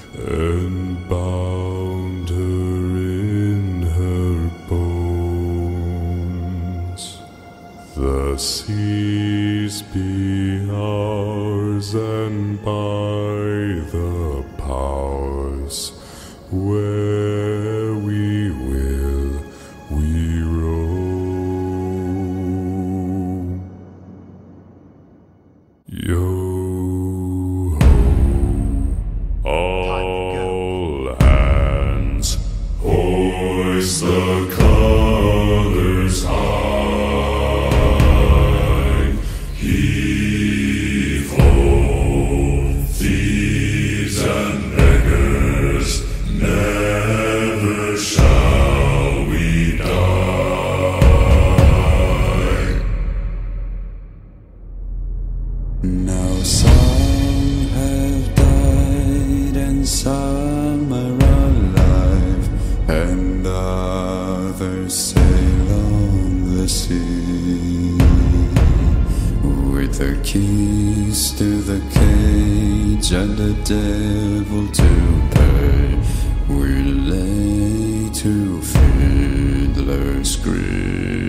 and bound her in her bones. The seas be ours, and by the powers where we will we roam. Yo ho, all hands, hoist the colors high. Heave ho, thieves and beggars, never shall we die. Now some have died and some are alive, and others sail on the sea with the keys to the cage and the devil to pay. We lay to fiddler's grave.